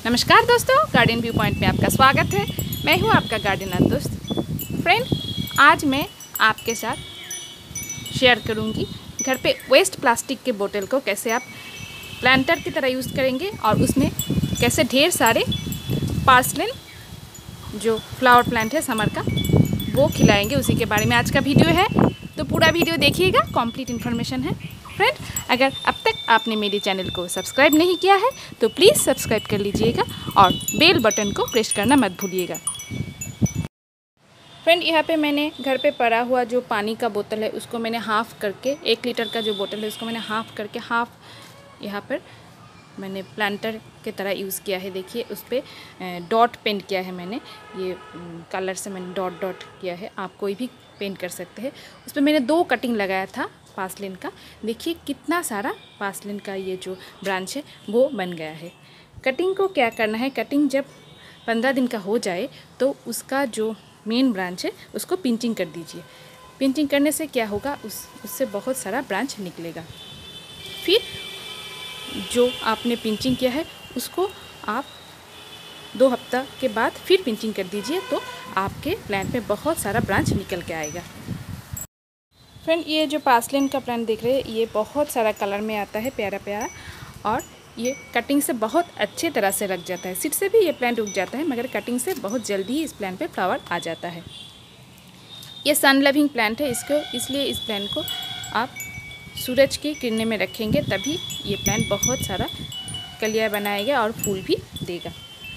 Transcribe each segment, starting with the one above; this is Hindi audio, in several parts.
नमस्कार दोस्तों, गार्डन व्यू पॉइंट में आपका स्वागत है। मैं हूं आपका गार्डनर दोस्त फ्रेंड। आज मैं आपके साथ शेयर करूंगी घर पे वेस्ट प्लास्टिक के बोतल को कैसे आप प्लांटर की तरह यूज़ करेंगे और उसमें कैसे ढेर सारे पार्सलिन जो फ्लावर प्लांट है समर का वो खिलाएंगे, उसी के बारे में आज का वीडियो है। तो पूरा वीडियो देखिएगा, कंप्लीट इन्फॉर्मेशन है फ्रेंड। अगर अब तक आपने मेरे चैनल को सब्सक्राइब नहीं किया है तो प्लीज़ सब्सक्राइब कर लीजिएगा और बेल बटन को प्रेस करना मत भूलिएगा। फ्रेंड, यहाँ पे मैंने घर पे पड़ा हुआ जो पानी का बोतल है उसको मैंने हाफ़ करके, 1 लीटर का जो बोतल है उसको मैंने हाफ़ करके यहाँ पर मैंने प्लांटर के तरह यूज़ किया है। देखिए उस पर डॉट पेंट किया है मैंने, ये कलर से मैंने डॉट किया है। आप कोई भी पेंट कर सकते हैं। उस पर मैंने 2 कटिंग लगाया था पार्सलिन का। देखिए कितना सारा पार्सलिन का ये जो ब्रांच है वो बन गया है। कटिंग को क्या करना है, कटिंग जब 15 दिन का हो जाए तो उसका जो मेन ब्रांच है उसको पिंचिंग कर दीजिए। पिंचिंग करने से क्या होगा, उससे बहुत सारा ब्रांच निकलेगा। फिर जो आपने पिंचिंग किया है उसको आप 2 हफ्ता के बाद फिर पिंचिंग कर दीजिए तो आपके प्लांट में बहुत सारा ब्रांच निकल के आएगा। फ्रेंड, ये जो पार्सलिन का प्लांट देख रहे हैं ये बहुत सारा कलर में आता है, प्यारा प्यारा, और ये कटिंग से बहुत अच्छे तरह से लग जाता है। सीड से भी ये प्लांट उग जाता है मगर कटिंग से बहुत जल्दी ही इस प्लांट पे फ्लावर आ जाता है। ये सन लविंग प्लांट है, इसलिए इस प्लांट को आप सूरज की किरणें में रखेंगे तभी ये प्लांट बहुत सारा कलियाँ बनाएगा और फूल भी देगा।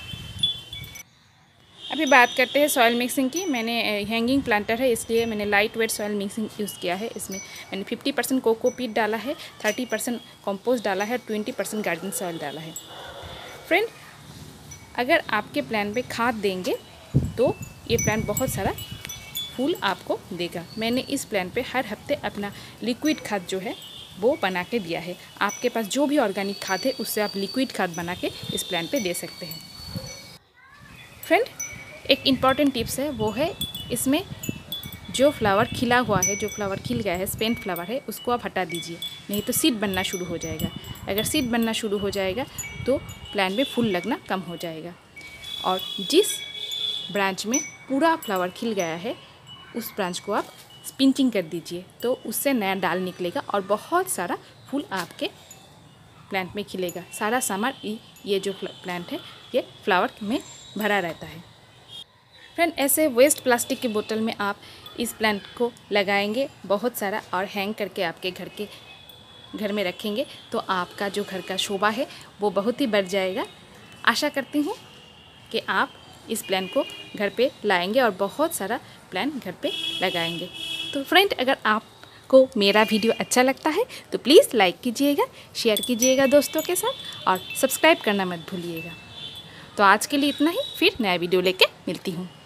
अभी बात करते हैं सॉइल मिक्सिंग की। मैंने हैंगिंग प्लांटर है इसलिए मैंने light weight soil mixing use किया है। इसमें मैंने 50% कोकोपीट डाला है, 30% कंपोस्ट डाला है, 20% गार्डन सॉइल डाला है। फ्रेंड, अगर आपके प्लांट पे खाद देंगे तो ये प्लांट बहुत सारा फूल आपको देगा। मैंने इस प्लांट पे हर हफ्ते अपना लिक्विड खाद जो है वो बना के दिया है। आपके पास जो भी ऑर्गेनिक खाद है उससे आप लिक्विड खाद बना के इस प्लांट पे दे सकते हैं। फ्रेंड, एक इम्पॉर्टेंट टिप्स है, वो है इसमें जो फ्लावर खिला हुआ है, जो फ्लावर खिल गया है, स्पेंट फ्लावर है, उसको आप हटा दीजिए, नहीं तो सीड बनना शुरू हो जाएगा। अगर सीड बनना शुरू हो जाएगा तो प्लांट में फूल लगना कम हो जाएगा। और जिस ब्रांच में पूरा फ्लावर खिल गया है उस ब्रांच को आप पिंचिंग कर दीजिए तो उससे नया डाल निकलेगा और बहुत सारा फूल आपके प्लांट में खिलेगा। सारा समर ये जो प्लांट है ये फ्लावर में भरा रहता है। फ्रेंड, ऐसे वेस्ट प्लास्टिक की बोतल में आप इस प्लांट को लगाएंगे बहुत सारा और हैंग करके आपके घर में रखेंगे तो आपका जो घर का शोभा है वो बहुत ही बढ़ जाएगा। आशा करती हूँ कि आप इस प्लांट को घर पे लाएंगे और बहुत सारा प्लांट घर पे लगाएंगे। तो फ्रेंड, अगर आपको मेरा वीडियो अच्छा लगता है तो प्लीज़ लाइक कीजिएगा, शेयर कीजिएगा दोस्तों के साथ और सब्सक्राइब करना मत भूलिएगा। तो आज के लिए इतना ही, फिर नया वीडियो लेके मिलती हूँ।